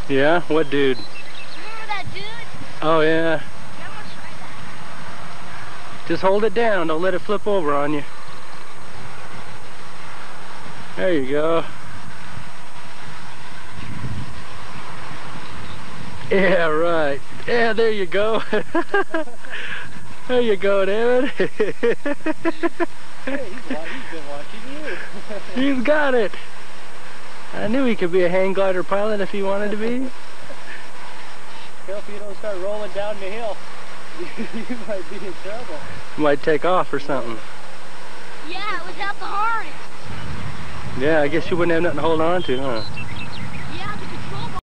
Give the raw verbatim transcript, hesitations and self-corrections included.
Yeah? What dude? Remember that dude? Oh, yeah. Yeah, I'm gonna try that. Just hold it down. Don't let it flip over on you. There you go. Yeah, right. Yeah, there you go. There you go, David. Hey, he's, he's been watching you. He's got it. I knew he could be a hang glider pilot if he wanted to be. Hope you don't start rolling down the hill. You might be in trouble. Might take off or something. Yeah, without the harness. Yeah, I guess you wouldn't have nothing to hold on to, huh?